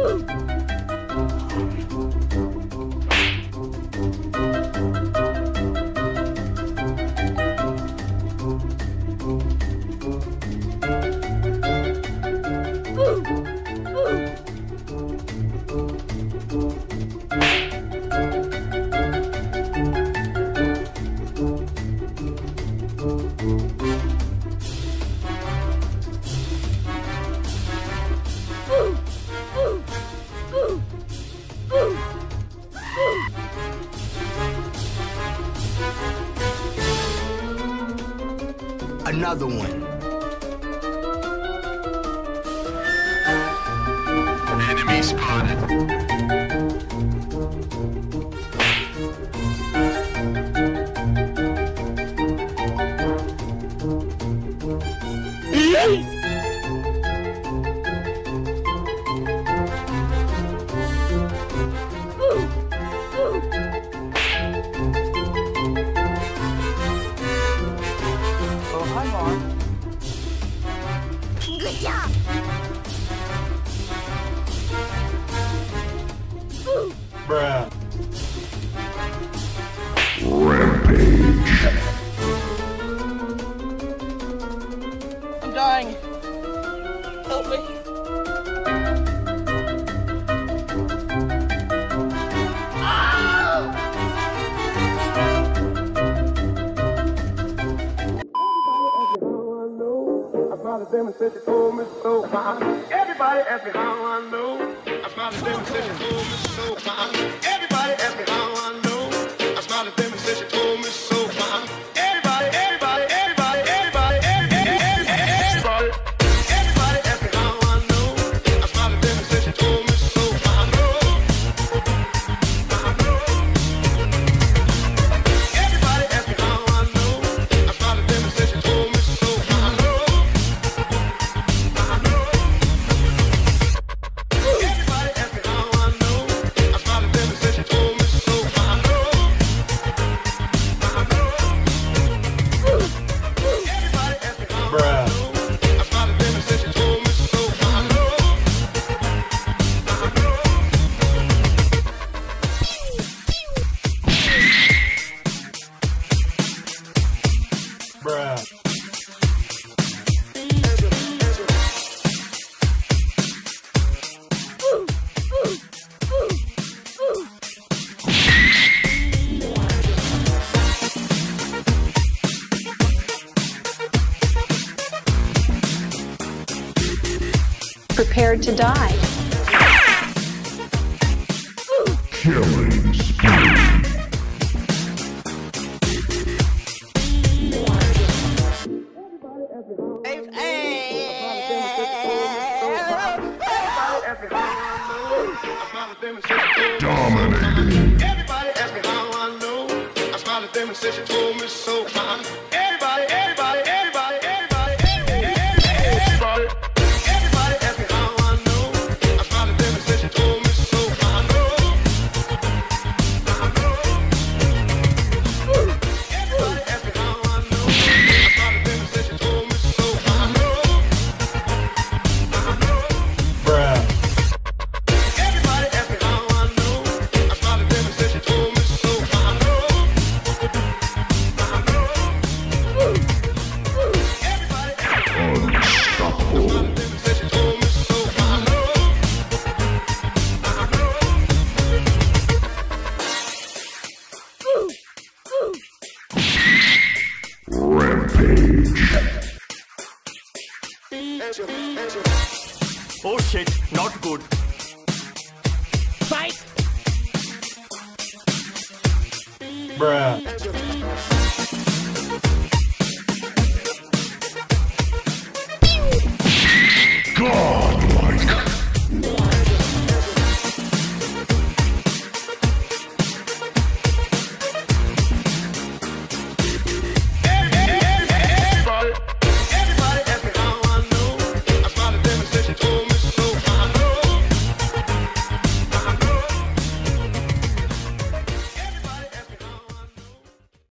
Another one. Enemy spotted. Good job! Bruh. Rampage. I'm dying. Help me. Them and said she told me so fine. Everybody asked me how I know. I smiled at them and said she told me so fine. Everybody asked me how I know. I smiled at them and said she told me so fine. Everybody asked me how I know. I smiled at them and said she told me so fine. Everybody asked me how I know. I smiled at them and said she told me so fine. Prepared to die. Killing spree. Dominating. Everybody asked me how I know. I smiled at them and said she told me so fine. Everybody asked me how I know. I smiled at them and said she told me so fine. Everybody asked me how I know. I smiled at them and said she told me so fine. Bruh. Everybody asked me how I know. I smiled at them and said she told me so fine. Rampage. Oh shit, not good. Fight! Bruh.